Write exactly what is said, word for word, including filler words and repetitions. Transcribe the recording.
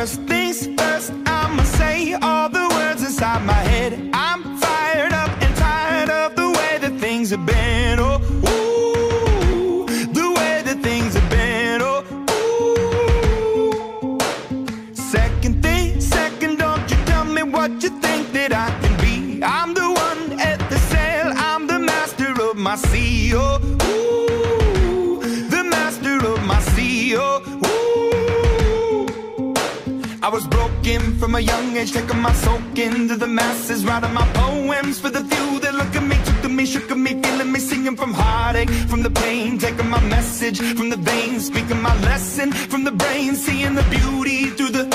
First things first, I'ma say all the words inside my head. I'm fired up and tired of the way that things have been. Oh, ooh, the way that things have been. Oh, ooh. Second thing, second, don't you tell me what you think that I can be. I'm the one at the sail, I'm the master of my sea. Oh, ooh, the master of my sea. Oh, ooh. I was broken from a young age, taking my soak into the masses, writing my poems for the few that look at me, took to me, shook at me, feeling me, singing from heartache, from the pain, taking my message from the veins, speaking my lesson from the brain, seeing the beauty through the